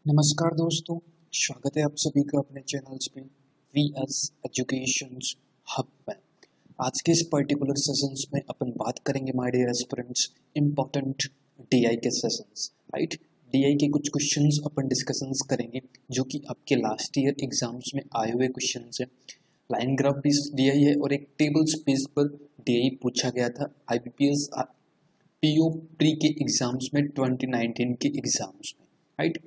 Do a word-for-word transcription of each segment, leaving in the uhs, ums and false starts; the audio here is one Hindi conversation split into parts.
नमस्कार दोस्तों, स्वागत है आप सभी का अपने चैनल्स पे वी एस एजुकेशन हब में। आज के इस पर्टिकुलर सेशंस में अपन बात करेंगे my dear aspirants important DI के सेशंस, राइट। डीआई के कुछ क्वेश्चंस अपन डिस्कशंस करेंगे जो कि आपके लास्ट ईयर एग्जाम्स में आए हुए क्वेश्चंस हैं। लाइन ग्राफ भी डीआई है और एक टेबल स्पेस पर डीआई पूछा गया था आईबीपीएस पीओ प्री के एग्जाम्स में ट्वेंटी नाइनटीन के एग्जाम्स में, राइट।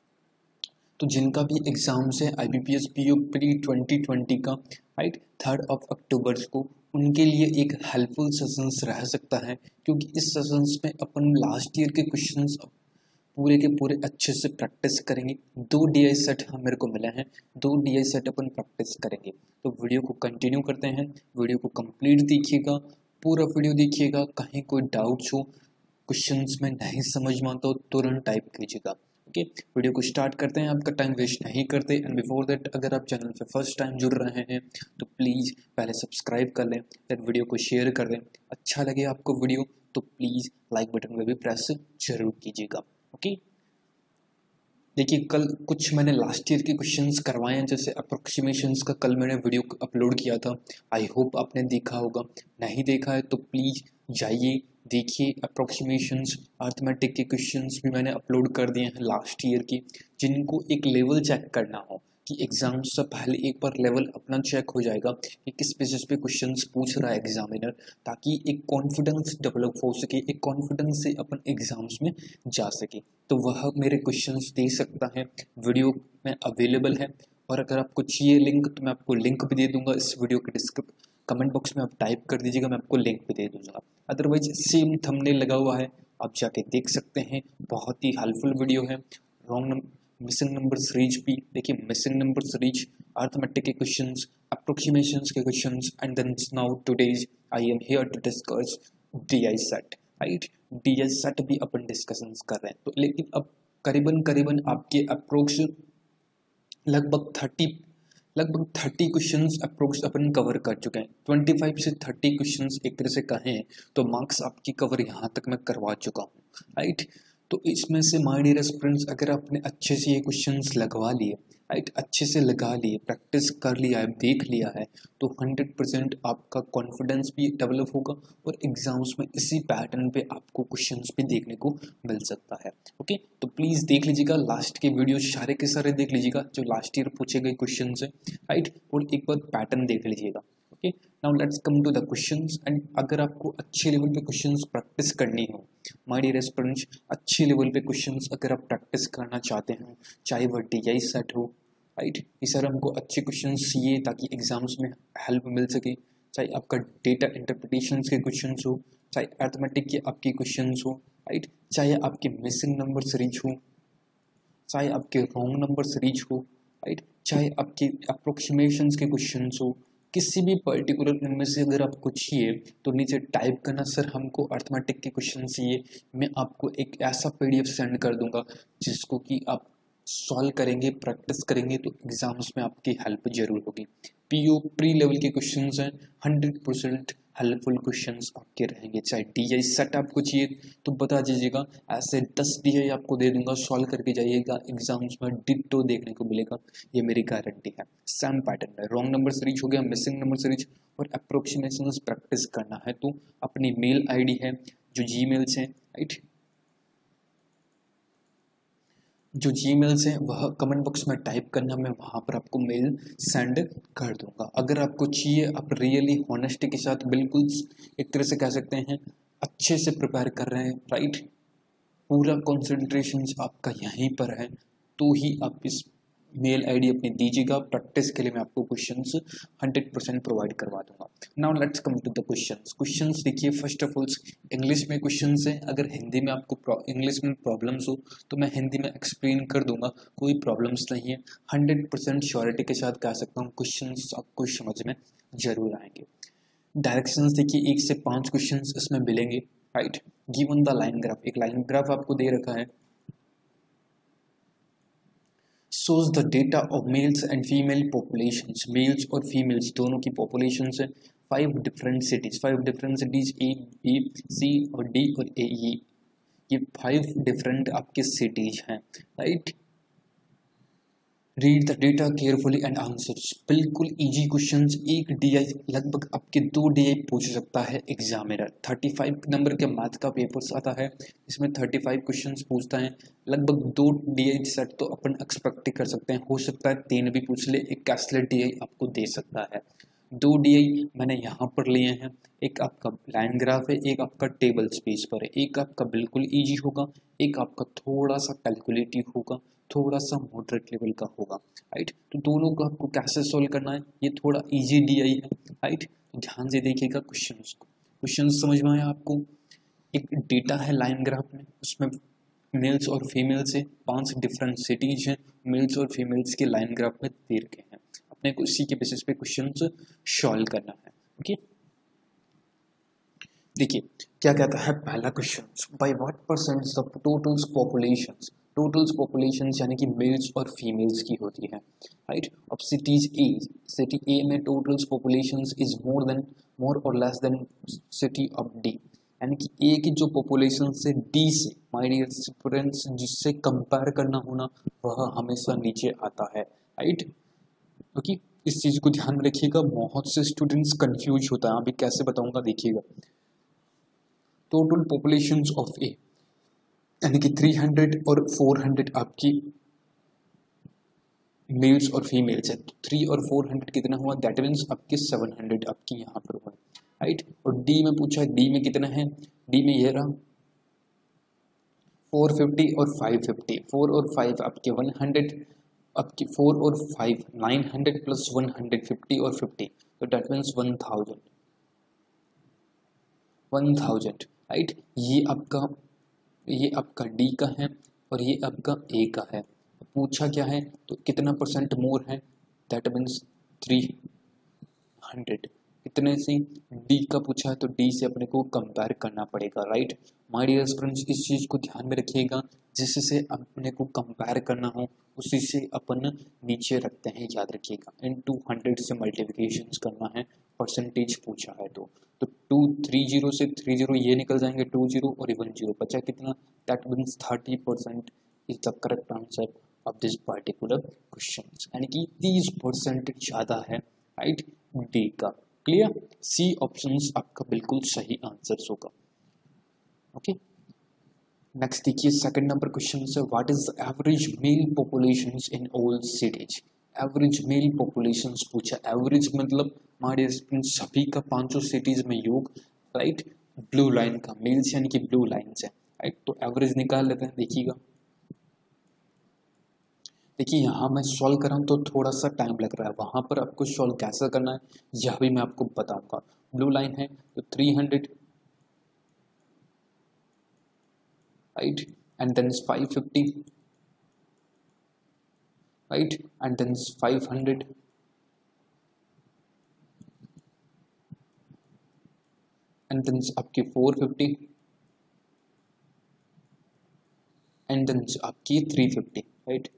तो जिनका भी एग्जाम्स है IBPS PO pre twenty twenty का, राइट, थर्ड ऑफ अक्टूबर को, उनके लिए एक हेल्पफुल सेशंस रह सकता है, क्योंकि इस सेशंस में अपन लास्ट ईयर के क्वेश्चंस पूरे के पूरे अच्छे से प्रैक्टिस करेंगे। दो डीआई सेट हम मेरे को मिले हैं, दो डीआई सेट अपन प्रैक्टिस करेंगे। तो वीडियो को कंटिन्यू करते हैं, वीडियो को कंप्लीट देखिएगा, पूरा वीडियो देखिएगा। कहीं कोई डाउट्स हो, क्वेश्चंस में नहीं समझ में आता हो, तुरंत टाइप कीजिएगा। ओके, वीडियो को स्टार्ट करते हैं, आपका टाइम वेस्ट नहीं करते। एंड बिफोर दैट, अगर आप चैनल पे फर्स्ट टाइम जुड़ रहे हैं तो प्लीज़ पहले सब्सक्राइब कर लें, फिर वीडियो को शेयर कर दें। अच्छा लगे आपको वीडियो तो प्लीज़ लाइक बटन पर भी प्रेस जरूर कीजिएगा। ओके, देखिए कल कुछ मैंने लास्ट ईयर के क्वेश्चंस करवाए हैं, जैसे अप्रोक्सीमेशंस का कल मैंने वीडियो अपलोड किया था। आई होप आपने देखा होगा, नहीं देखा है तो प्लीज़ जाइए देखिए। अप्रोक्सीमेशंस अर्थमेटिक के क्वेश्चंस भी मैंने अपलोड कर दिए हैं लास्ट ईयर के। जिनको एक लेवल चेक करना हो कि एग्जाम से पहले एक बार लेवल अपना चेक हो जाएगा कि किस बेसिस पे क्वेश्चंस पूछ रहा है एग्जामिनर, ताकि एक कॉन्फिडेंस डेवलप हो सके, एक कॉन्फिडेंस से अपन एग्जाम्स में जा सके। तो वह मेरे क्वेश्चंस दे सकता है, वीडियो में अवेलेबल है। और अगर आपको चाहिए लिंक तो मैं आपको लिंक भी दे दूंगा इस वीडियो के डिस्क्रिप कमेंट बॉक्स में, आप टाइप कर दीजिएगा, मैं आपको लिंक भी दे दूंगा। अदरवाइज सेम थंबनेल लगा हुआ है, आप जाके देख सकते हैं। बहुत ही हेल्पफुल वीडियो है। रॉन्ग मिसिंग नंबर सीरीज भी देखिए, मिसिंग नंबर सीरीज, अर्थमेटिक के क्वेश्चंस, अप्रोक्सीमेशंस के questions, and then now today's I am here to discuss DI set, right. DI set भी अपन डिस्कशंस कर रहे हैं। तो लेकिन अब करीबन करीबन आपके अप्रोक्स लगभग थर्टी लगभग थर्टी क्वेश्चंस अप्रोक्स अपन कवर कर चुके हैं। ट्वेंटी फाइव से थर्टी क्वेश्चंस एक तरह से कहें तो मार्क्स आपकी कवर यहाँ तक मैं करवा चुका हूँ, राइट। तो इसमें से माय डियर स्टूडेंट्स, अगर आपने अच्छे से ये क्वेश्चंस लगवा लिए, राइट, अच्छे से लगा लिए, प्रैक्टिस कर लिया है, देख लिया है, तो हंड्रेड परसेंट आपका कॉन्फिडेंस भी डेवलप होगा और एग्जाम्स में इसी पैटर्न पे आपको क्वेश्चंस भी देखने को मिल सकता है। ओके, तो प्लीज़ देख लीजिएगा, लास्ट के वीडियो सारे के सारे देख लीजिएगा जो लास्ट ईयर पूछे गए क्वेश्चन है, राइट, और एक बार पैटर्न देख लीजिएगा। Okay, now let's come to the questions. And अगर आपको अच्छे लेवल पे क्वेश्चंस प्रैक्टिस करनी हो, माय डियर स्टूडेंट्स, अच्छे लेवल पे क्वेश्चंस अगर आप प्रैक्टिस करना चाहते हैं, चाहे वह डीआई सेट हो, राइट, ये सर हमको अच्छे क्वेश्चंस चाहिए ताकि एग्जाम्स में हेल्प मिल सके, चाहे आपका डेटा इंटरप्रिटेशन के क्वेश्चंस हो, चाहे अर्थमेटिक के आपके क्वेश्चंस हो, राइट, चाहे आपके मिसिंग नंबर सीरीज हो, चाहे आपके रॉन्ग नंबर सीरीज हो, राइट, चाहे आपके अप्रोक्सीमेशंस के क्वेश्चंस हो, किसी भी पर्टिकुलर इनमें से अगर आपको चाहिए तो नीचे टाइप करना, सर हमको अर्थमेटिक के क्वेश्चन चाहिए। मैं आपको एक ऐसा पीडीएफ सेंड कर दूंगा जिसको कि आप सॉल्व करेंगे, प्रैक्टिस करेंगे तो एग्जाम्स में आपकी हेल्प जरूर होगी। पीओ प्री लेवल के क्वेश्चंस हैं, हंड्रेड परसेंट हेल्पफुल क्वेश्चंस आपके रहेंगे। चाहे डीआई सेट आपको चाहिए तो बता दीजिएगा, ऐसे दस डीआई आपको दे दूंगा, सॉल्व करके जाइएगा, एग्जाम्स में डिट्टो देखने को मिलेगा, ये मेरी गारंटी है। सेम पैटर्न है, रॉन्ग नंबर सीरीज हो गया, मिसिंग नंबर सीरीज और अप्रोक्सीमेशंस प्रैक्टिस करना है तो अपनी मेल आईडी है जो जी मेल्स हैं, राइट, जो जी मेल्स हैं वह कमेंट बॉक्स में टाइप करना, मैं वहाँ पर आपको मेल सेंड कर दूंगा। अगर आपको चाहिए, आप रियली हॉनेस्टी के साथ बिल्कुल एक तरह से कह सकते हैं अच्छे से प्रिपेयर कर रहे हैं, राइट, पूरा कॉन्सेंट्रेशन आपका यहीं पर है, तो ही आप इस मेल आईडी अपनी दीजिएगा। प्रैक्टिस के लिए मैं आपको क्वेश्चंस हंड्रेड परसेंट प्रोवाइड करवा दूंगा। Now let's come to the questions. Questions देखिए, फर्स्ट ऑफ ऑल इंग्लिश में क्वेश्चंस हैं। अगर हिंदी में आपको इंग्लिश में प्रॉब्लम्स हो तो मैं हिंदी में एक्सप्लेन कर दूंगा, कोई प्रॉब्लम्स नहीं है। हंड्रेड परसेंट श्योरिटी के साथ कह सकता हूँ क्वेश्चंस आपको समझ में जरूर आएंगे। डायरेक्शंस देखिए, एक से पाँच क्वेश्चंस इसमें मिलेंगे, right. Given the line graph, एक लाइन ग्राफ आपको दे रखा है, shows the data of males and female populations, males और फीमेल्स दोनों की populations है। Five different cities, five different cities A B C और डी और ए ई, ये फाइव डिफरेंट आपके सिटीज हैं, right. Read the data carefully and answers. बिल्कुल इजी क्वेश्चंस, एक डीआई लगभग आपके दो डीआई पूछ सकता है एग्जामिनर। थर्टी फाइव नंबर के मैथ का पेपर्स आता है, इसमें थर्टी फाइव क्वेश्चंस पूछता है, लगभग दो डीआई सेट तो अपन एक्सपेक्ट ही कर सकते हैं। हो सकता है तीन भी पूछ ले, एक कैसलेट डीआई आपको दे सकता है। दो डीआई मैंने यहाँ पर लिए हैं, एक आपका लाइन ग्राफ है, एक आपका टेबल स्पेस पर है। एक आपका बिल्कुल इजी होगा, एक आपका थोड़ा सा कैलकुलेटिव होगा, थोड़ा सा मॉडरेट लेवल का होगा, राइट। तो दोनों को आपको कैसे सोल्व करना है, ये थोड़ा इजी डीआई है, राइट। तो ध्यान से देखिएगा क्वेश्चंस को। क्वेश्चंस समझ में आया आपको। एक डेटा है लाइन ग्राफ में, उसमें मेल्स और फीमेल्स है, पांच डिफरेंट सिटीज हैं, मेल्स और फीमेल्स के लाइन ग्राफ में दे रखे हैं। अपने को इसी के बेसिस पे क्वेश्चंस सॉल्व करना है। ओके, देखिए क्या कहता है पहला question, by what percent of totals populations, totals populations यानी कि मेल्स और फीमेल्स की होती है, राइट। अब सिटीज ए, सिटी ए में totals populations is more than more और less than city of D, यानी कि ए की जो पॉपुलेशन से डी से, माय डियर स्टूडेंट्स, जिससे कंपेयर करना होना वह हमेशा नीचे आता है, राइट। ओके, इस चीज को ध्यान में रखिएगा, बहुत से स्टूडेंट्स कंफ्यूज होता है। अभी कैसे बताऊंगा देखिएगा। टोटल पॉपुलेशन ऑफ ए यानी कि थ्री हंड्रेड और फोर हंड्रेड आपकी मेल्स और फीमेल्स है, तो थ्री और फोर हंड्रेड कितना हुआ, दैट मीन्स आपके सेवन हंड्रेड आपकी यहाँ पर हुआ, राइट। और डी में पूछा है, डी में कितना है, डी में ये रहा फोर फिफ्टी और फाइव फिफ्टी, फोर और फाइव आपके वन हंड्रेड, आपकी फोर और five nine hundred plus one hundred fifty और फिफ्टी, तो that means one thousand, one thousand, right. ये आपका ये आपका डी का है और ये आपका ए का है। पूछा क्या है, तो कितना परसेंट मोर है, दैट मीन्स थ्री हंड्रेड। कितने से, डी का पूछा है तो डी से अपने को कंपेयर करना पड़ेगा, राइट। माय डियर स्टूडेंट्स, इस चीज को ध्यान में रखिएगा, जिससे अपने को कंपेयर करना हो उसी से अपन नीचे रखते हैं, याद रखिएगा। इन टू हंड्रेड से मल्टीप्लिकेशन करना है, परसेंटेज पूछा है तो तो टू थ्री जीरो से थ्री जीरो ये निकल जाएंगे, टू जीरो और वन जीरो बचा कितना, that means thirty percent is the correct answer of this particular question, यानी कि तीस परसेंट ज़्यादा है, राइट, डी का। क्लियर, सी ऑप्शन आपका बिल्कुल सही आंसर होगा। ओके, नेक्स्ट देखिए सेकंड नंबर क्वेश्चन से, what is the average male populations in all cities. Average male populations पूछा, एवरेज मतलब हमारे सभी का पांचों सिटीज में योग, राइट। ब्लू लाइन का मेल्स यानी कि ब्लू लाइन है, राइट। तो एवरेज निकाल लेते हैं, देखिएगा। देखिए यहाँ मैं सॉल्व कर रहा हूँ तो थोड़ा सा टाइम लग रहा है, वहां पर आपको सॉल्व कैसे करना है यह भी मैं आपको बताऊंगा। ब्लू लाइन है तो three hundred, right, and then is five fifty, right, and then is five hundred, and then is आपकी four fifty, and then is आपकी three fifty, right,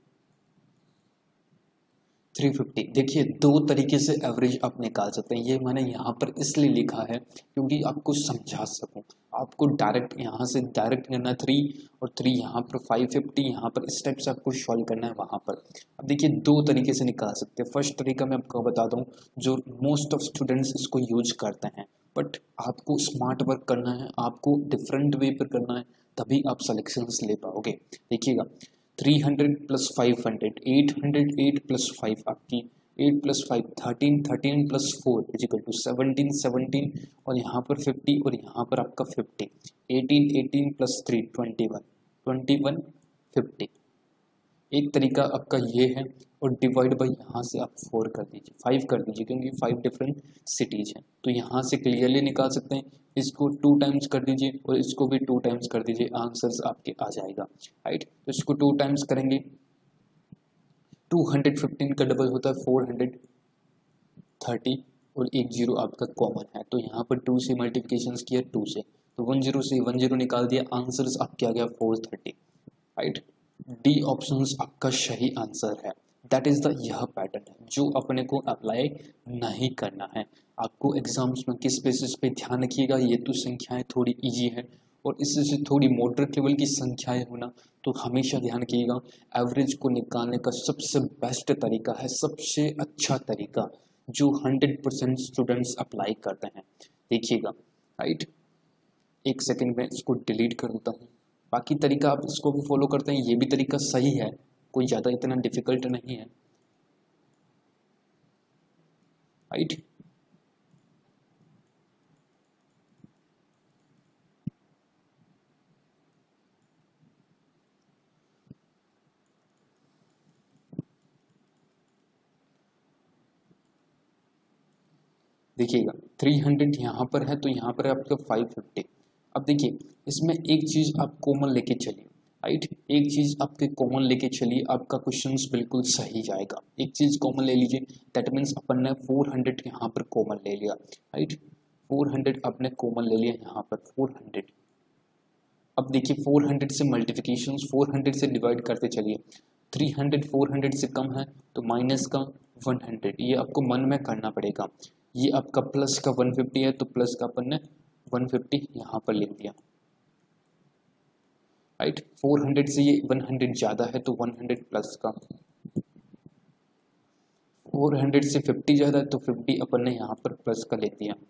three fifty. देखिए दो तरीके से एवरेज आप निकाल सकते हैं, ये मैंने यहाँ पर इसलिए लिखा है क्योंकि आपको समझा सकूं। आपको डायरेक्ट यहाँ से डायरेक्ट करना थ्री और थ्री यहाँ पर फाइव फिफ्टी, यहाँ पर इस टाइप से आपको सॉल्व करना है वहाँ पर। अब देखिए दो तरीके से निकाल सकते हैं। फर्स्ट तरीका मैं आपको बता दूँ, जो मोस्ट ऑफ स्टूडेंट्स इसको यूज करते हैं, बट आपको स्मार्ट वर्क करना है, आपको डिफरेंट वे पर करना है, तभी आप सेलेक्शंस ले पाओगे। देखिएगा three hundred plus five hundred, eight hundred, eight plus five आपकी eight plus five thirteen, thirteen plus four equal to seventeen, seventeen और यहाँ पर फिफ्टी और यहाँ पर आपका fifty, eighteen, eighteen plus three twenty one, twenty one, fifty. एक तरीका आपका ये है, और डिवाइड बाई यहाँ से आप फोर कर दीजिए, फाइव कर दीजिए, क्योंकि फाइव डिफरेंट सिटीज हैं तो यहाँ से क्लियरली निकाल सकते हैं। इसको टू टाइम्स कर दीजिए और इसको भी टू टाइम्स कर दीजिए, आंसर्स आपके आ जाएगा, राइट। तो इसको टू टाइम्स करेंगे, टू हंड्रेड फिफ्टीन का डबल होता है फोर हंड्रेड थर्टी और एक जीरो आपका कॉमन है, तो यहाँ पर टू से मल्टीप्लिकेशन किया टू से, तो वन जीरो से वन जीरो निकाल दिया, आंसर्स आपके आ गया four thirty, right. D option आपका सही आंसर है। दैट इज द यह पैटर्न है जो अपने को अप्लाई नहीं करना है। आपको एग्जाम्स में किस बेसिस पे ध्यान रखिएगा, ये तो संख्याएं थोड़ी इजी है, और इससे से थोड़ी मॉडरेट लेवल की संख्याएं होना, तो हमेशा ध्यान रखिएगा एवरेज को निकालने का सबसे बेस्ट तरीका है, सबसे अच्छा तरीका जो हंड्रेड परसेंट स्टूडेंट्स अप्लाई करते हैं। देखिएगा राइट, एक सेकंड में इसको डिलीट कर देता हूँ। बाकी तरीका आप इसको भी फॉलो करते हैं, ये भी तरीका सही है, कोई ज़्यादा इतना डिफिकल्ट नहीं है राइट। देखिएगा थ्री हंड्रेड यहाँ पर है, तो यहाँ पर है आपका फाइव फिफ्टी। अब देखिए इसमें एक चीज़ आप कॉमन लेके चलिए राइट, एक चीज़ आपके कॉमन लेके चलिए, आपका क्वेश्चंस बिल्कुल सही जाएगा। एक चीज़ कॉमन ले लीजिए, दैट मीन्स अपन ने फोर हंड्रेड यहाँ पर कॉमन ले लिया राइट, फोर हंड्रेड आपने कॉमन ले लिया यहाँ पर फोर हंड्रेड। अब देखिए फोर हंड्रेड से मल्टीप्लिकेशन फोर हंड्रेड से डिवाइड करते चलिए, थ्री हंड्रेड फोर हंड्रेड से कम है तो माइनस का वन हंड्रेड, ये आपको मन में करना पड़ेगा। ये आपका प्लस का वन फिफ्टी है तो प्लस का अपन ने वन फिफ्टी यहाँ पर लिख दिया राइट। फोर हंड्रेड से ये वन हंड्रेड ज़्यादा है तो वन हंड्रेड प्लस का, फोर हंड्रेड से फिफ्टी ज़्यादा है तो फिफ्टी अपन ने यहाँ पर प्लस का लिख दिया।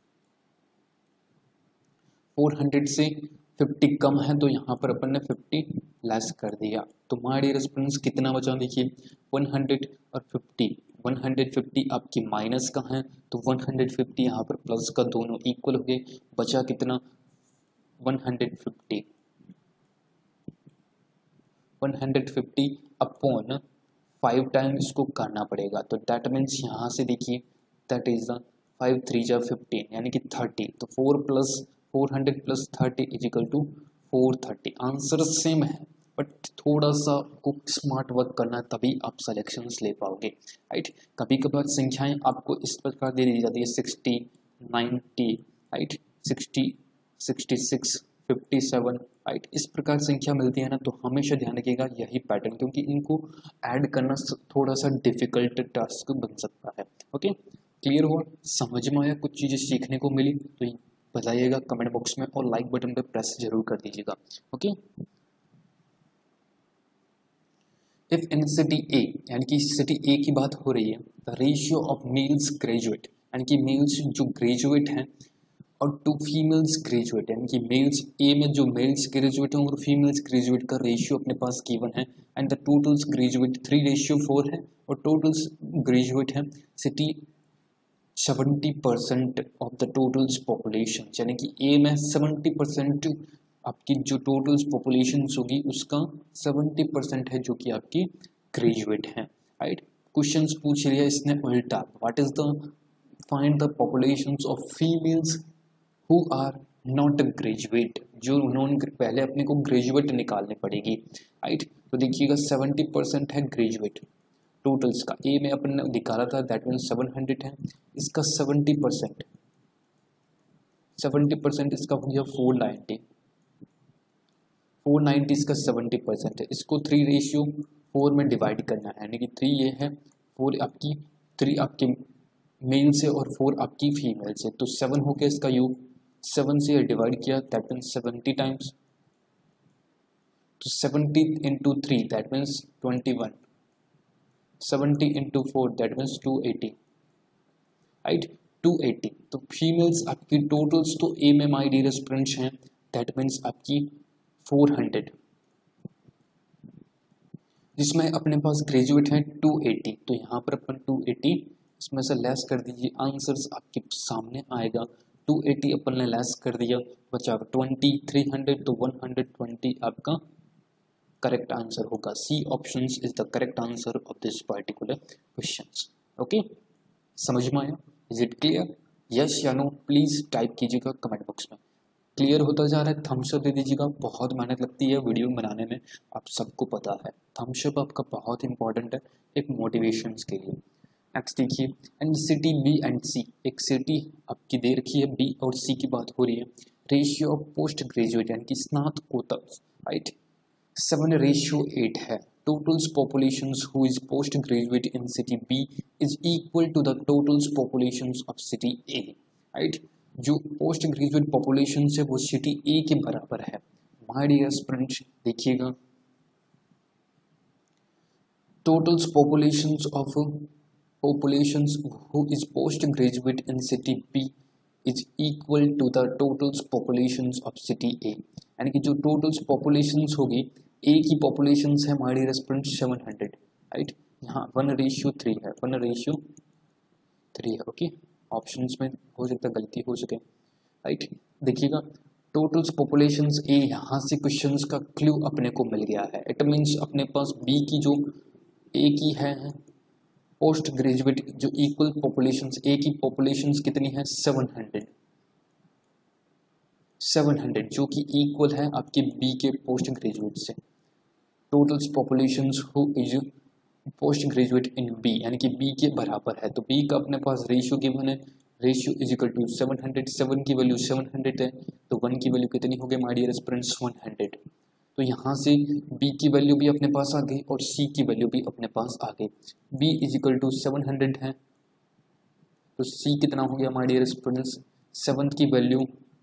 फोर हंड्रेड से फिफ्टी कम है तो यहाँ पर अपन ने फिफ्टी लेस कर दिया। तो हमारी रेस्पॉन्स कितना बचा देखिए वन हंड्रेड और फिफ्टी, वन हंड्रेड फिफ्टी आपकी माइनस का है तो वन हंड्रेड फिफ्टी यहाँ पर प्लस का, दोनों इक्वल हो गए, बचा कितना one hundred fifty, one hundred fifty upon five time इसको करना पड़ेगा। तो दैट मीन्स यहाँ से देखिए that is the five three जा फिफ्टीन यानी कि थर्टी, तो four plus four hundred plus thirty is equal to four thirty. Answer same है बट थोड़ा सा आपको स्मार्ट वर्क करना है तभी आप सिलेक्शंस ले पाओगे राइट। कभी कभार संख्याएं आपको इस प्रकार दे दी जाती है sixty ninety right, sixty sixty six fifty seven right, इस प्रकार संख्या मिलती है ना, तो हमेशा ध्यान रखिएगा यही पैटर्न, क्योंकि इनको ऐड करना थोड़ा सा डिफिकल्ट टास्क बन सकता है। ओके क्लियर हुआ, समझ में आया, कुछ चीज़ें सीखने को मिली तो बताइएगा कमेंट बॉक्स में और लाइक बटन पे प्रेस जरूर कर दीजिएगा। Okay if in city A यानी कि सिटी ए की बात हो रही है, the ratio of males graduate यानी कि मेल्स जो ग्रेजुएट हैं और टू फीमेल्स ग्रेजुएट यानी कि मेल्स ए में जो मेल्स ग्रेजुएट हैं और फीमेल्स ग्रेजुएट का रेशियो अपने पास गिवन है, and the totals graduate three ratio four है और टोटल्स ग्रेजुएट है city seventy percent of the totals population, यानी कि ए में सेवेंटी परसेंट आपकी जो टोटल्स पॉपुलेशन होगी उसका सेवेंटी परसेंट है जो कि आपकी ग्रेजुएट है राइट। क्वेश्चंस पूछ लिया इसने उल्टा, what is the find the populations of females who are not graduate, जो उन्होंने पहले अपने को ग्रेजुएट निकालनी पड़ेगी राइट। तो देखिएगा सेवेंटी परसेंट है ग्रेजुएट टोटल्स का, ए में अपन ने निकाला था दैट मीन सेवन हंड्रेड है, इसका सेवेंटी परसेंट सेवेंटी परसेंट इसका हो गया फोर नाइन्टी, फोर नाइन्टी इसका सेवेंटी परसेंट है, इसको थ्री रेशियो फोर में डिवाइड करना है, यानी कि थ्री ये है, फोर आपकी थ्री आपके मेल से और फोर आपकी फीमेल से, तो सेवन हो गया इसका योग, सेवन से डिवाइड किया दैट मीन्स सेवेंटी टाइम्स, तो seventy into three that means twenty one, seventy into four that means two eighty right, two eighty. तो फीमेल्स आपकी टोटल्स तो ए में माई डियर स्टूडेंट्स हैं दैट मीन्स आपकी फोर हंड्रेड, जिसमें अपने पास ग्रेजुएट हैं टू एटी, तो यहाँ पर अपन टू एटी इसमें से लेस कर दीजिए, आंसर्स आपके सामने आएगा, टू एटी अपन ने लेस कर दिया, बचा ट्वेंटी, थ्री हंड्रेड तो वन हंड्रेड ट्वेंटी आपका करेक्ट आंसर होगा। C option is the correct answer of this particular question. Okay समझ में आया, इज इट क्लियर, यस या नो प्लीज टाइप कीजिएगा कमेंट बॉक्स में। क्लियर होता जा रहा है थम्स अप दे दीजिएगा, बहुत मेहनत लगती है वीडियो बनाने में, आप सबको पता है, थम्स अप आपका बहुत इंपॉर्टेंट है एक मोटिवेशन के लिए। नेक्स्ट देखिए, and city B and C, एक सिटी आपकी दे रखी है बी और सी की बात हो रही है, रेशियो ऑफ पोस्ट ग्रेजुएट यानी कि स्नातकोत्तर राइट सेवन रेशियो एट है, totals populations who is postgraduate in city B is equal to the totals populations of city A right। जो पोस्ट ग्रेजुएट पॉपुलेशन है वो सिटी ए के बराबर है। माय डियर स्टूडेंट्स देखिएगा, totals populations of populations who is postgraduate in city B is equal to the totals populations of city A। यानी कि जो टोटल्स पॉपुलेशंस होगी A की पॉपुलेशंस है हमारी रेस्टोरेंट सेवन हंड्रेड, राइट। यहाँ वन रेशियो थ्री है, वन रेशियो थ्री है, ओके। ऑप्शंस में हो सकता है गलती हो सके, राइट। देखिएगा टोटल्स पॉपुलेशंस A, यहाँ से क्वेश्चंस का क्लू अपने को मिल गया है। इट मीन्स अपने पास B की जो A की है पोस्ट ग्रेजुएट जो इक्वल पॉपुलेशंस, ए की पॉपुलेशंस कितनी है सेवन हंड्रेड, सेवन हंड्रेड जो कि इक्वल है आपके बी के पोस्ट ग्रेजुएट से। Totals populations who is post graduate in B यानी कि बी के बराबर है, तो बी का अपने पास रेशियो गिवन है, ratio is equal to seven hundred, seven की वैल्यू सेवन हंड्रेड है तो वन की वैल्यू कितनी हो गई my dear students one hundred. तो यहाँ से b की वैल्यू भी अपने पास आ गई और c की वैल्यू भी अपने पास आ गई। b is equal to seven hundred है तो c कितना हो गया माय डियर स्टूडेंट्स, सेवन की वैल्यू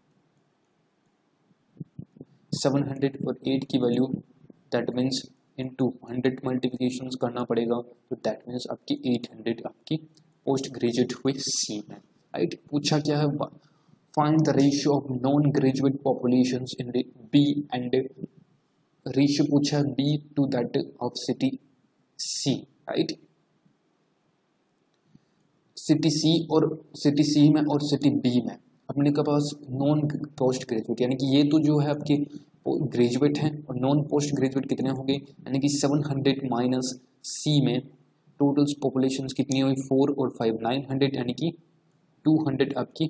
सेवन हंड्रेड और एट की value that means into hundred multiplication करना पड़ेगा, तो दैट मीन्स आपकी एट हंड्रेड आपकी पोस्ट ग्रेजुएट हुई c में, राइट। पूछा क्या है, find the ratio of non graduate populations in b and ratio पूछा है B to that of city C, right. City C और सिटी सी में और सिटी बी में अपने के पास नॉन पोस्ट ग्रेजुएट यानी कि ये तो जो है आपके ग्रेजुएट हैं और नॉन पोस्ट ग्रेजुएट कितने होंगे, यानी कि सेवन हंड्रेड माइनस सी में टोटल्स पॉपुलेशंस कितनी हुई फोर और फाइव नाइन हंड्रेड यानी कि टू हंड्रेड आपकी,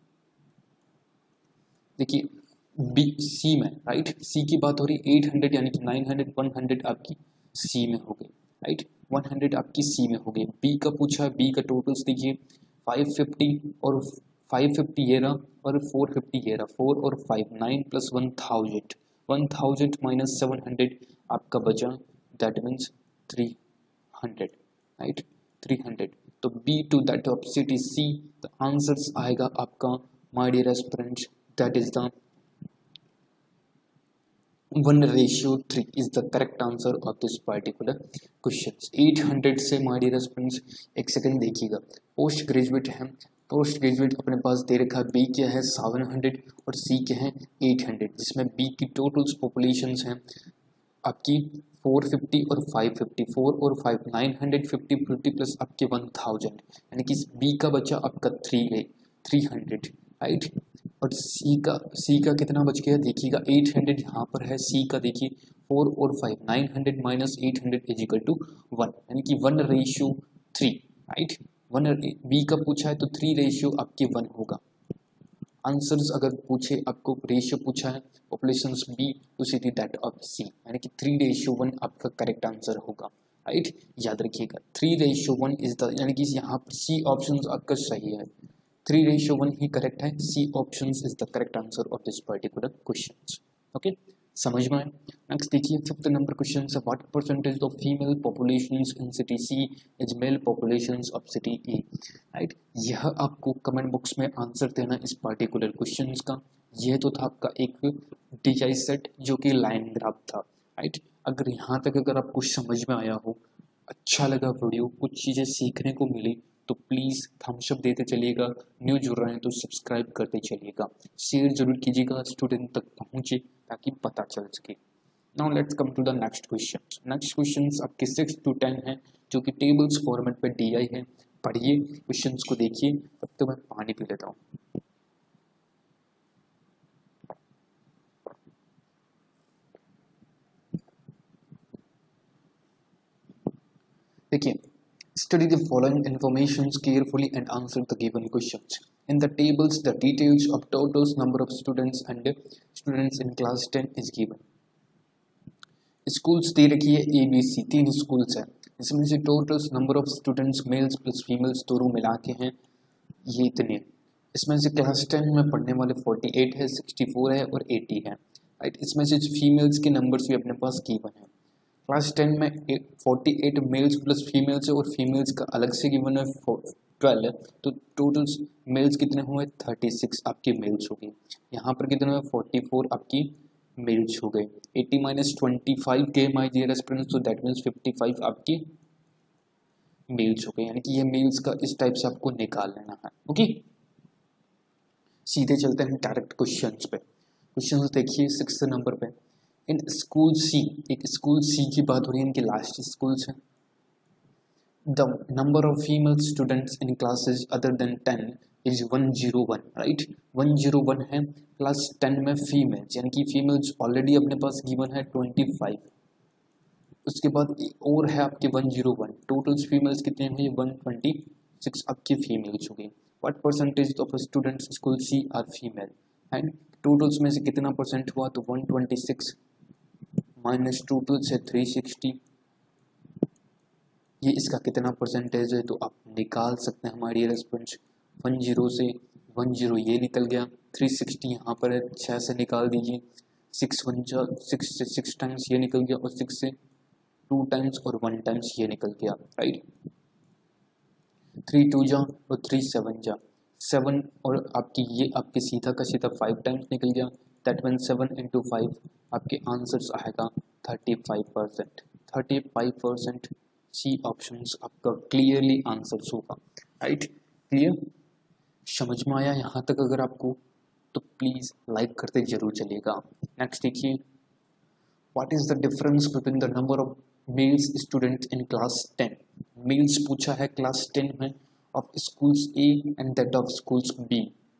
देखिए बी सी में, राइट। सी की बात हो रही एट हंड्रेड यानी कि नाइन हंड्रेड, वन हंड्रेड आपकी सी में हो गई, राइट। वन हंड्रेड आपकी सी में हो गई। बी का पूछा है, बी का टोटल्स देखिए फाइव फिफ्टी और फाइव फिफ्टी ये रहा और फोर फिफ्टी ये रहा, फोर और five nine plus one thousand, one thousand minus seven hundred आपका बचा that means three hundred, right, three hundred. तो B to that of city C the answers आएगा आपका my dear aspirants that is the one ratio three is the correct answer of this particular questions। Eight hundred से माय डियर स्टूडेंट्स एक सेकंड देखिएगा, पोस्ट ग्रेजुएट है, पोस्ट ग्रेजुएट अपने पास दे रखा है बी क्या है सेवन हंड्रेड और सी क्या है एट हंड्रेड, जिसमें बी की टोटल्स पॉपुलेशंस हैं आपकी फोर फिफ्टी और फाइव फिफ्टी, फोर और five nine hundred fifty fifty plus आपके वन थाउजेंड यानी कि बी का बचा आपका थ्री गई थ्री हंड्रेड, राइट। और सी का सी का कितना बच गया देखिएगा एट हंड्रेड यहाँ पर है, सी का देखिए फोर और five nine hundred minus eight hundred is equal to one यानी कि one ratio three, right. One B का पूछा है तो थ्री रेशियो आपके वन होगा। आंसर्स अगर पूछे आपको रेशियो पूछा है populations B to city that of C यानी कि थ्री रेशियो वन आपका करेक्ट आंसर होगा, राइट। याद रखिएगा three ratio one is the यानी कि यहाँ पर सी ऑप्शन आपका सही है, थ्री रेशियो वन ही करेक्ट है, C option is the correct answer of this particular question, okay. समझ में आए। नेक्स्ट देखिए फिफ्थ नंबर क्वेश्चन है what percentage of female populations in city C is male populations of city A, right. यह आपको कमेंट बॉक्स में आंसर देना इस पर्टिकुलर क्वेश्चन का। यह तो था आपका एक डीआई सेट जो कि लाइन ग्राफ था, राइट। अगर यहाँ तक अगर आपको समझ में आया हो, अच्छा लगा वीडियो, कुछ चीज़ें सीखने को मिली तो प्लीज़ थम्स अप देते चलिएगा, न्यू जुड़ रहे हैं तो सब्सक्राइब करते चलिएगा, शेयर जरूर कीजिएगा स्टूडेंट तक पहुँचे ताकि पता चल सके। Now let's come to the next question. Next question आपके सिक्स टू टेन है जो कि टेबल्स फॉर्मेट पे डी आई है। पढ़िए क्वेश्चंस को देखिए, तब तो मैं पानी पी लेता हूँ। देखिए, study the following informations carefully and answer the given questions. In the tables, the details of total number of students and students in class ten is given. Schools दे रखी है ए बी सी, तीन स्कूल्स हैं, इसमें से total number of students males plus females दोनों मिला के हैं ये इतने। इसमें से क्लास टेन में पढ़ने वाले फोर्टी एट है, सिक्सटी फोर है और एटी है, राइट। इसमें से फीमेल्स के नंबर्स भी अपने पास गिवन है। क्लास टेन में forty eight males plus females है और फीमेल्स का अलग से गिवन है ट्वेल्व है, तो टोटल मेल्स कितने हुए थर्टी सिक्स आपके मेल्स हो गए। यहाँ पर कितने हुए फोर्टी फोर आपकी मेल्स हो गए। एटी माइनस ट्वेंटी फाइव के माई डियर स्टूडेंट्स, तो दैट मीन्स फिफ्टी फाइव आपकी मेल्स हो गए, यानी कि ये मेल्स का इस टाइप से आपको निकाल लेना है। ओके, सीधे चलते हैं डायरेक्ट क्वेश्चंस पे। क्वेश्चंस देखिए सिक्स नंबर पे, इन स्कूल सी, एक स्कूल सी की बात हो रही है, इनके लास्ट स्कूल्स हैं। The number of female students in classes other than ten is one zero one, right, one zero one है। क्लास टेन में फीमेल्स, यानी कि फीमेल्स ऑलरेडी अपने पास गिवन है ट्वेंटी फाइव, उसके बाद और है आपके one zero one, total females कितने हुए वन ट्वेंटी सिक्स आपकी फीमेल्स हो गई। What percentage of students school C are female, and totals में से कितना परसेंट हुआ, तो one twenty six minus total से थ्री सिक्सटी, ये इसका कितना परसेंटेज है, तो आप निकाल सकते हैं हमारी रेस्पॉन्स। वन जीरो से वन जीरो ये निकल गया, थ्री सिक्सटी यहाँ पर है, छः से निकाल दीजिए, सिक्स वन जा सिक्स से सिक्स टाइम्स ये निकल गया, और सिक्स से टू टाइम्स और वन टाइम्स ये निकल गया, राइट। थ्री टू जा और थ्री सेवन जा, सेवन और आपकी ये आपके सीधा का सीधा फाइव टाइम्स निकल गया, that mean seven into five आपके आंसर्स आएगा thirty five percent, thirty five percent C options आपका क्लियरली आंसर्स होगा, राइट। क्लियर, समझ में आया यहाँ तक? अगर आपको तो प्लीज़ लाइक करते जरूर चलिएगा। नेक्स्ट देखिए, what is the difference between the number of males student in class ten, males पूछा है क्लास टेन में of schools A and that of schools B.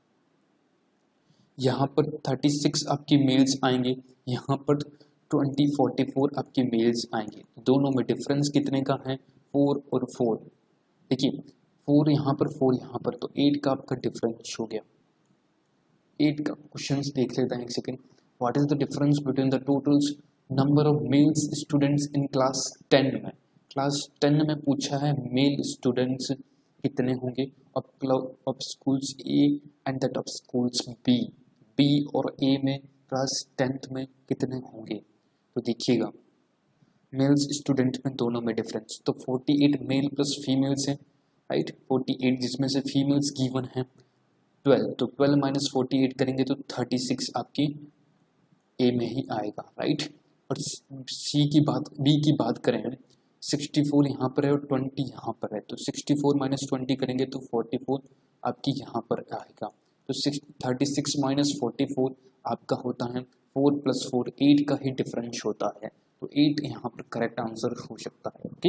यहाँ पर थर्टी सिक्स आपकी मेल्स आएंगे, यहाँ पर ट्वेंटी फोर्टी फोर आपके मेल्स आएंगे, दोनों में डिफरेंस कितने का है, फोर और फोर। देखिए फोर यहाँ पर, फोर यहाँ पर, तो एट का आपका डिफरेंस हो गया। एट का क्वेश्चंस देख लेते हैं एक second. What is the difference between the totals number of males students in class ten में, क्लास टेन में पूछा है मेल स्टूडेंट्स कितने होंगे of schools A and that of schools B, B और ए में क्लास टेंथ में कितने होंगे। तो देखिएगा मेल्स स्टूडेंट में दोनों में डिफरेंस, तो forty eight male plus females है, राइट, फोर्टी एट जिसमें से फीमेल्स गिवन है ट्वेल्व, तो ट्वेल्व माइनस फोर्टी एट करेंगे तो थर्टी सिक्स आपकी ए में ही आएगा, राइट। और सी की बात, बी की बात करें, सिक्सटी फोर यहाँ पर है और ट्वेंटी यहाँ पर है, तो सिक्सटी फोर माइनस ट्वेंटी करेंगे तो फोर्टी फोर आपकी यहाँ पर आएगा, तो six thirty six minus forty four आपका होता है फोर प्लस फोर, एट का ही डिफरेंस होता है, तो एट यहाँ पर करेक्ट आंसर हो सकता है। ओके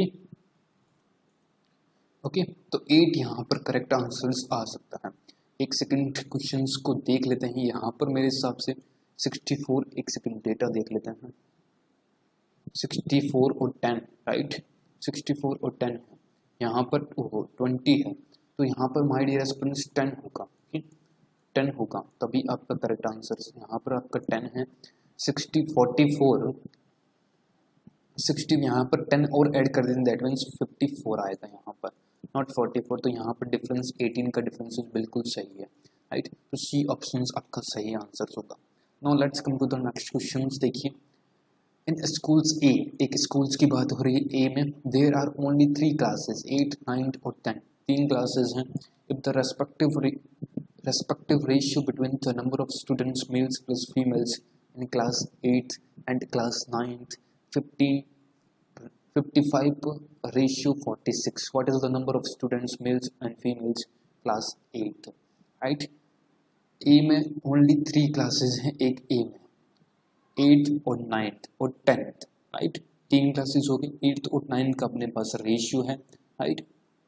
ओके तो एट यहाँ पर करेक्ट आंसर आ सकता है। एक सेकंड क्वेश्चंस को देख लेते हैं, यहाँ पर मेरे हिसाब से सिक्सटी फोर, एक सेकंड डेटा देख लेते हैं, सिक्सटी फोर और टेन, राइट, सिक्सटी फोर और टेन है, यहाँ पर ट्वेंटी है, तो यहाँ पर माय डियर स्टूडेंट्स टेन होगा, टेन होगा, तभी आपका करेक्ट आंसर यहाँ पर आपका टेन है। सिक्सटी फोर्टी फोर, सिक्सटी यहाँ पर टेन और ऐड कर देंगे, दैट मीन्स फिफ्टी फोर आएगा यहाँ पर, नॉट फोर्टी फोर, तो यहाँ पर डिफरेंस एटीन का डिफरेंस बिल्कुल सही है, राइट, तो सी ऑप्शन आपका सही आंसर होगा। Now let's come to the next question. देखिए इन स्कूल्स ए, एक स्कूल्स की बात हो रही है, ए में there are only three classes, eight ninth और टेन, तीन क्लासेस हैं। If the respective respective ratio between the number of students males plus females in class eighth and class ninth fifty, fifty-five ratio forty-six, what is the number of students males and females class eighth, right। A में only three classes हैं, एक ए में एट्थ और नाइन्थ और टेंथ, राइट, तीन क्लासेस हो गई, एट्थ और नाइन्थ का अपने पास रेशियो है, राइट,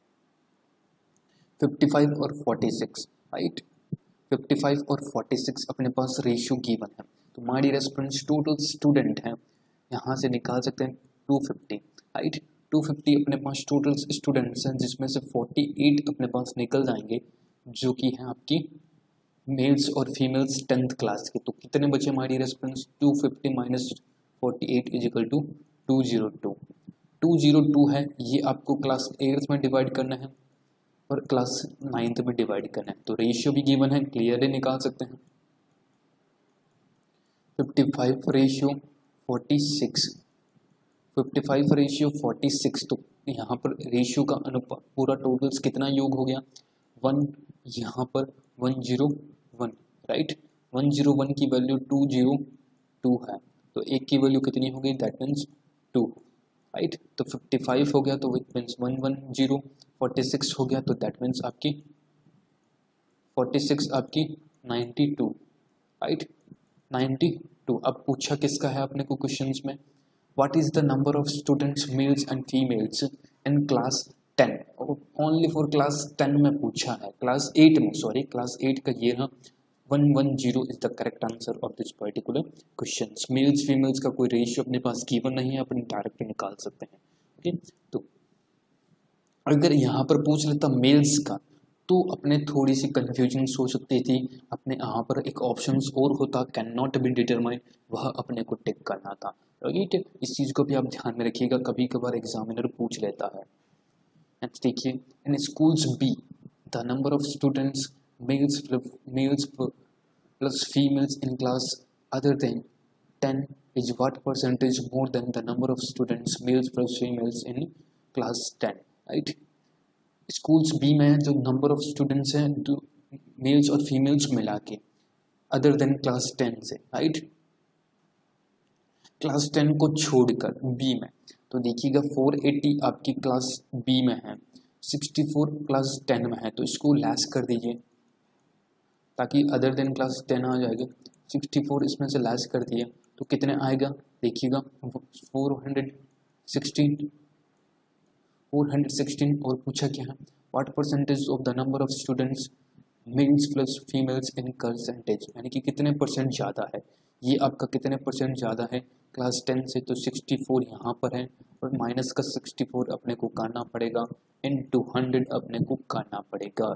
फिफ्टी फाइव और forty six, right, fifty five और फोर्टी सिक्स अपने पास रेशियो गिवन है, तो हमारी रेस्पॉन्स टोटल स्टूडेंट है, यहाँ से निकाल सकते हैं two fifty, right, two fifty अपने पास टोटल स्टूडेंट्स हैं, जिसमें से फोर्टी एट अपने पास निकल जाएंगे जो कि है आपकी मेल्स और फीमेल्स टेंथ क्लास के, तो कितने बचे हमारी response, two fifty minus forty eight is equal to two zero two, two zero two है, ये आपको क्लास एट्थ में डिवाइड करना है और क्लास नाइन्थ में डिवाइड करना है, तो रेशियो भी गिवन है, क्लियरली निकाल सकते हैं, fifty five ratio forty six, fifty five ratio forty six, तो यहाँ पर रेशियो का अनुपात पूरा टोटल्स कितना योग हो गया, वन, यहाँ पर one zero one, right, one zero one की वैल्यू टू जीरो टू है, तो एक की वैल्यू कितनी होगी, दैट मीन्स टू, राइट, तो फिफ्टी फाइव हो गया तो it means one one zero, forty six हो गया तो दैट मीन्स आपकी फोर्टी सिक्स आपकी ninety two, right, ninety two. अब पूछा किसका है अपने को क्वेश्चंस में, what is the number of students males and females in class ten, only for class ten में पूछा है, क्लास एट में, सॉरी क्लास एट का ये रहा, one one zero is the correct answer of this particular question. Males females का कोई रेशियो अपने पास गिवन नहीं है, अपन डायरेक्ट निकाल सकते हैं, ओके। तो अगर यहाँ पर पूछ लेता मेल्स का तो अपने थोड़ी सी कंफ्यूजन हो सकती थी, अपने यहाँ पर एक ऑप्शन और होता कैन नॉट बी डिटरमाइन, वह अपने को टिक करना था, राइट। इस चीज़ को भी आप ध्यान में रखिएगा, कभी कभार एग्जामिनर पूछ लेता है। नेक्स्ट देखिए, in schools B the number of students males males plus females in class other than ten is what percentage more than the number of students males plus females in class ten, right. Schools B में जो नंबर ऑफ स्टूडेंट्स हैं मेल्स और फीमेल्स मिला के अदर देन क्लास टेन से, राइट, क्लास टेन को छोड़कर बी में, तो देखिएगा फोर एटी आपकी क्लास बी में है, सिक्सटी फोर क्लास टेन में है, तो इसको लेस कर दीजिए ताकि अदर देन क्लास टेन आ जाएगा, सिक्सटी फोर इसमें से लेस कर दिया तो कितने आएगा, देखिएगा four hundred sixteen, four hundred sixteen. और पूछा क्या है, what percentage of the number of students males plus females in percentage, यानी कि कितने परसेंट ज़्यादा है, ये आपका कितने परसेंट ज़्यादा है क्लास टेन से, तो सिक्सटी फोर यहाँ पर है और माइनस का सिक्सटी फोर अपने को करना पड़ेगा, इन टू हंड्रेड अपने को करना पड़ेगा,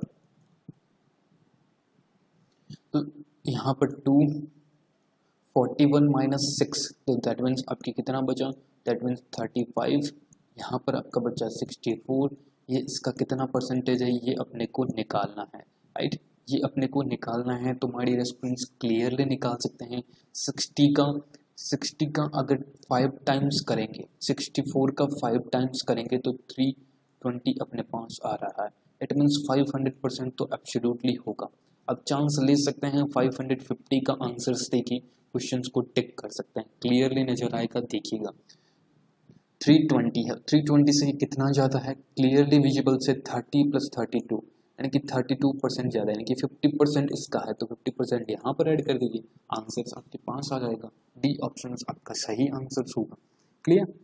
तो यहाँ पर two forty one minus six, तो दैट मीन्स आपकी कितना बचा, दैट मीन्स थर्टी फाइव, यहाँ पर आपका बचा सिक्सटी फोर, ये इसका कितना परसेंटेज है ये अपने को निकालना है, राइट, ये अपने को निकालना है। तो हमारी रेस्पॉन्स क्लियरली निकाल सकते हैं, सिक्सटी का सिक्सटी का अगर फाइव टाइम्स करेंगे, सिक्सटी फोर का फाइव टाइम्स करेंगे तो थ्री ट्वेंटी अपने पास आ रहा है, it means five hundred percent तो एब्सोल्युटली होगा। अब चांस ले सकते हैं फाइव हंड्रेड फिफ्टी का आंसर्स देखिए, क्वेश्चंस को टिक कर सकते हैं, क्लियरली नजर आएगा, देखिएगा थ्री ट्वेंटी है, थ्री ट्वेंटी से कितना ज़्यादा है, क्लियरली विजिबल से थर्टी प्लस थर्टी टू, यानी कि थर्टी टू परसेंट ज़्यादा, यानी कि फिफ्टी परसेंट इसका है, तो फिफ्टी परसेंट यहाँ पर ऐड कर दीजिए, आंसर्स आपके पास आ जाएगा, डी ऑप्शन आपका सही आंसर होगा। Clear,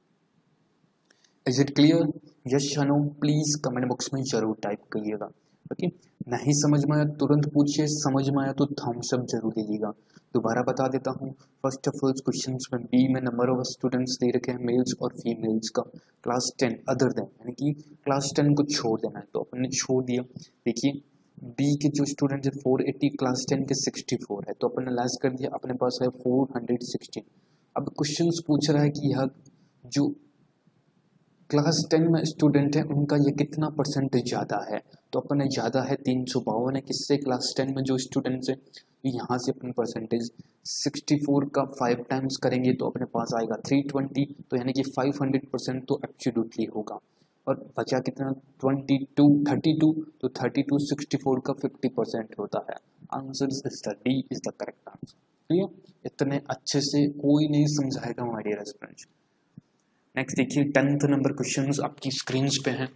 is it clear, yes या नो, प्लीज कमेंट बॉक्स में जरूर टाइप करिएगा, ओके। नहीं समझ में आया तुरंत पूछिए, समझ में आया तो थम्स अप जरूर दीजिएगा। दोबारा बता देता हूँ, फर्स्ट ऑफ ऑल क्वेश्चन में बी में नंबर ऑफ स्टूडेंट्स दे रखे हैं मेल्स और फीमेल्स का क्लास टेन अदर देन, यानी कि क्लास टेन को छोड़ देना है, तो अपन ने छोड़ दिया। देखिए बी के जो स्टूडेंट है फोर एटी, क्लास टेन के सिक्सटी फोर है, तो अपन ने लेस कर दिया, अपने पास है फोर हंड्रेड सिक्सटीन। अब क्वेश्चन पूछ रहा है कि यह जो क्लास टेन में स्टूडेंट है उनका ये कितना परसेंटेज ज़्यादा है, तो अपन ने ज़्यादा है तीन सौ बावन है, किससे, क्लास टेन में जो स्टूडेंट्स है, यहाँ से अपन परसेंटेज सिक्सटी फोर का फाइव टाइम्स करेंगे तो अपने पास आएगा थ्री ट्वेंटी, तो यानी कि फाइव हंड्रेड परसेंट तो एब्सोल्युटली होगा। और बचा कितना, ट्वेंटी टू थर्टी टू, तो थर्टी टू सिक्सटी फोर का फिफ्टी परसेंट होता है, answer is the D is the correct answer. Clear, इतने अच्छे से कोई नहीं समझाएगा माय डियर स्टूडेंट्स। नेक्स्ट देखिए टेंथ नंबर क्वेश्चंस आपकी स्क्रीन पे हैं,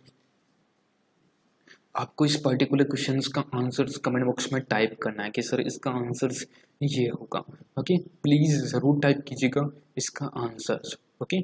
आपको इस पर्टिकुलर क्वेश्चंस का आंसर्स कमेंट बॉक्स में टाइप करना है कि सर इसका आंसर्स ये होगा, ओके। प्लीज जरूर टाइप कीजिएगा इसका आंसर्स, ओके।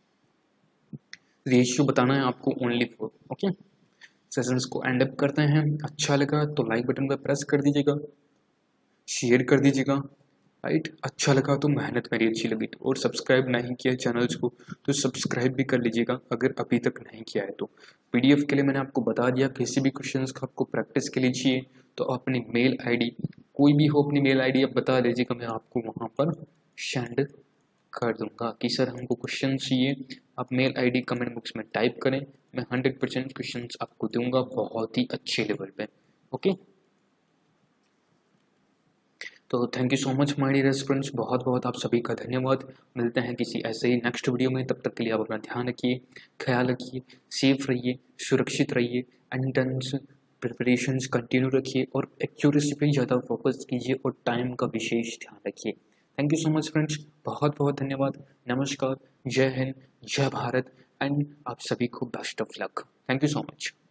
रेशियो बताना है आपको ओनली फोर, ओके। सेशंस को एंड अप करते हैं, अच्छा लगा तो लाइक बटन पर प्रेस कर दीजिएगा, शेयर कर दीजिएगा, राइट, अच्छा लगा तो मेहनत मेरी अच्छी लगी तो, और सब्सक्राइब नहीं किया चैनल्स को तो सब्सक्राइब भी कर लीजिएगा अगर अभी तक नहीं किया है तो। पीडीएफ के लिए मैंने आपको बता दिया, किसी भी क्वेश्चंस का आपको प्रैक्टिस के लिए चाहिए तो अपनी मेल आईडी कोई भी हो, अपनी मेल आईडी आप बता दीजिएगा, मैं आपको वहाँ पर सेंड कर दूंगा कि सर हमको क्वेश्चन चाहिए। आप मेल आईडी कमेंट बॉक्स में टाइप करें, मैं हंड्रेड परसेंट क्वेश्चन आपको दूंगा बहुत ही अच्छे लेवल पे, ओके। तो thank you so much my dear students, बहुत बहुत आप सभी का धन्यवाद। मिलते हैं किसी ऐसे ही नेक्स्ट वीडियो में, तब तक के लिए आप अपना ध्यान रखिए, ख्याल रखिए, सेफ रहिए, सुरक्षित रहिए, एंट्रेंस प्रिपरेशंस कंटिन्यू रखिए और एक्यूरेसी पे ज़्यादा फोकस कीजिए और टाइम का विशेष ध्यान रखिए। Thank you so much friends, बहुत बहुत धन्यवाद। नमस्कार, जय हिंद, जय भारत एंड आप सभी को best of luck. Thank you so much.